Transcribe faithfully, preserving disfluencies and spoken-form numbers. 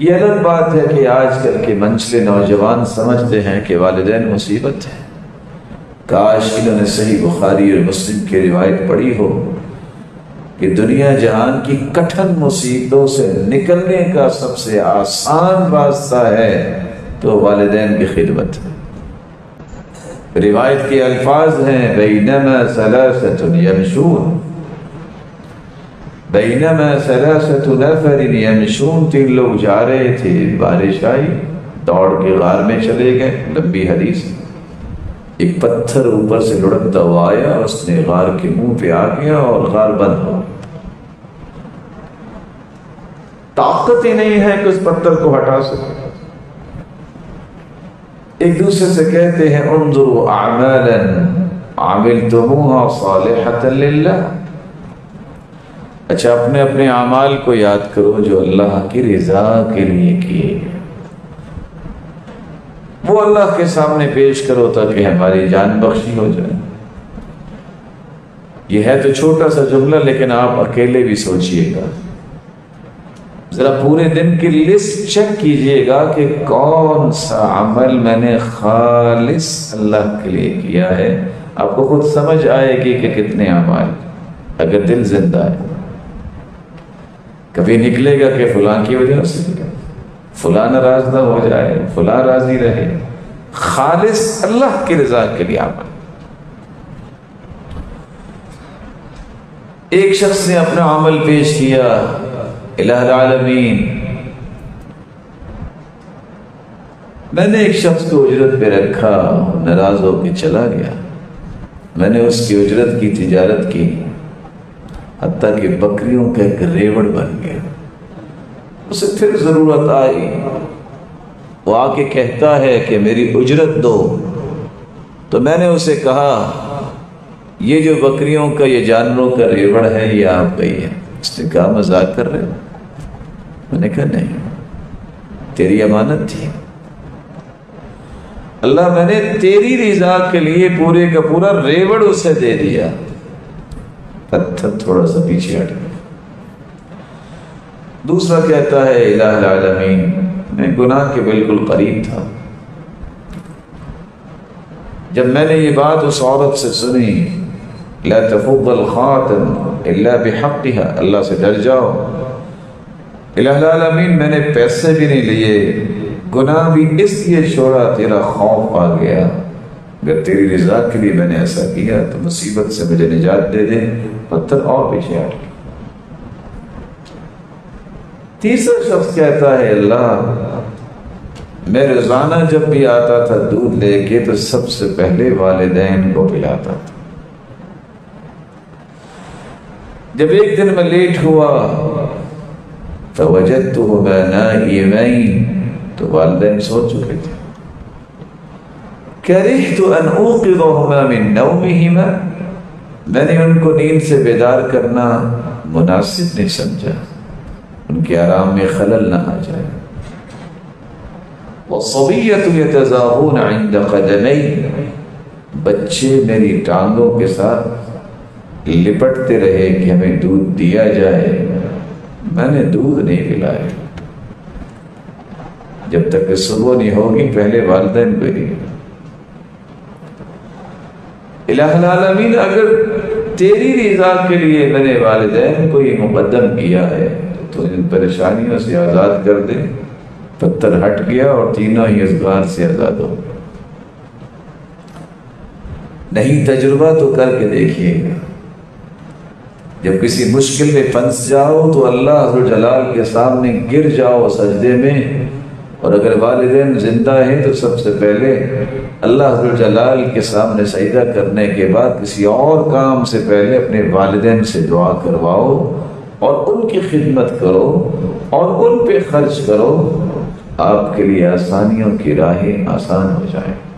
یہ الگ بات ہے کہ آج کل کے منچلے نوجوان سمجھتے ہیں کہ والدین مصیبت ہے۔ کاش انہوں نے صحیح بخاری اور مسلم کی روایت پڑھی ہو کہ دنیا جہان کی کٹھن مصیبتوں سے نکلنے کا سب سے آسان راستہ ہے تو والدین کی خدمت ہے۔ روایت کے الفاظ ہیں بینما ثلاثۃ یمشون بینما ثلاثۃ نفر یمشون، تین لوگ جا رہے تھے، بارش آئی، دوڑ کے غار میں چلے گئے، لمبی حدیث، ایک پتھر اوپر سے لڑکتا ہوا آیا، اس نے غار کے منہ پہ آ گیا اور غار بند ہو، طاقت ہی نہیں ہے کہ اس پتھر کو ہٹا سکے۔ ایک دوسرے سے کہتے ہیں انظروا اعمالا عملتموها صالحة للہ، اچھا اپنے اپنے اعمال کو یاد کرو جو اللہ کی رضا کے لیے کیے، وہ اللہ کے سامنے پیش کرو تاکہ ہماری جان بخشی ہو جائے۔ یہ ہے تو چھوٹا سا جملہ، لیکن آپ اکیلے بھی سوچئے گا، ذرا پورے دن کی لسٹ چیک کیجئے گا کہ کون سا عمل میں نے خالص اللہ کے لیے کیا ہے، آپ کو خود سمجھ آئے گی کہ کتنے اعمال، اگر دل زندہ ہے۔ کبھی نکلے گا کہ فلاں کی وجہ سے فلاں ناراض نہ ہو جائے، فلاں راضی رہے، خالص اللہ کی رضا کے لیے عمل۔ ایک شخص نے اپنا عمل پیش کیا، الہ العالمین میں نے ایک شخص کو اجرت پہ رکھا، ناراض ہو کے چلا گیا، میں نے اس کی اجرت کی تجارت کی، حتیٰ کہ بکریوں کا ایک ریوڑ بن گیا۔ اسے پھر ضرورت آئی، وہ آ کے کہتا ہے کہ میری اجرت دو، تو میں نے اسے کہا یہ جو بکریوں کا، یہ جانوروں کا ریوڑ ہے، یہ آپ کا ہی ہے۔ اس نے کہا مذاق کر رہے ہو؟ میں نے کہا نہیں، تیری امانت تھی، اللہ میں نے تیری رضا کے لیے پورے کا پورا ریوڑ اسے دے دیا۔ پتھر تھوڑا سا پیچھے ہٹ گیا۔ دوسرا کہتا ہے الہ العالمین میں گناہ کے بالکل قریب تھا، جب میں نے یہ بات اس عورت سے سنی، لا تفض الخاتم الا بحقها، اللہ سے ڈر جاؤ، الہ العالمین میں نے پیسے بھی نہیں لیے، گناہ بھی اس لیے چھوڑا تیرا خوف آ گیا، اگر تیری رضا کے لیے میں نے ایسا کیا تو مصیبت سے مجھے نجات دے دے۔ پتھر اور پیچھے ہٹ گیا۔ تیسرا شخص کہتا ہے اللہ میں روزانہ جب بھی آتا تھا دودھ لے کے تو سب سے پہلے والدین کو پلاتا تھا، جب ایک دن میں لیٹ ہوا فوجدتهما نائمین، تو والدین سو چکے تھے، کرہت ان اوقظهما من نومهما، میں نے ان کو نیند سے بیدار کرنا مناسب نہیں سمجھا، ان کے آرام میں خلل نہ آ جائے۔ والصبیۃ یتزاغون عند قدمی، بچے میری ٹانگوں کے ساتھ لپٹتے رہے کہ ہمیں دودھ دیا جائے، میں نے دودھ نہیں پلایا، جب تک کہ صبح نہیں ہوگی پہلے والدین کو نہیں۔ الہ العالمین اگر تیری رضا کے لیے میں نے والدین کو یہ مقدم کیا ہے تو ان پریشانیوں سے آزاد کر دے۔ پتھر ہٹ گیا اور تینوں ہی اس غار سے آزاد ہو۔ نہیں تجربہ تو کر کے دیکھیے گا، جب کسی مشکل میں پھنس جاؤ تو اللہ عز جلال کے سامنے گر جاؤ سجدے میں، اور اگر والدین زندہ ہیں تو سب سے پہلے اللہ عز جلال کے سامنے سجدہ کرنے کے بعد کسی اور کام سے پہلے اپنے والدین سے دعا کرواؤ اور ان کی خدمت کرو اور ان پہ خرچ کرو، آپ کے لیے آسانیوں کی راہیں آسان ہو جائیں۔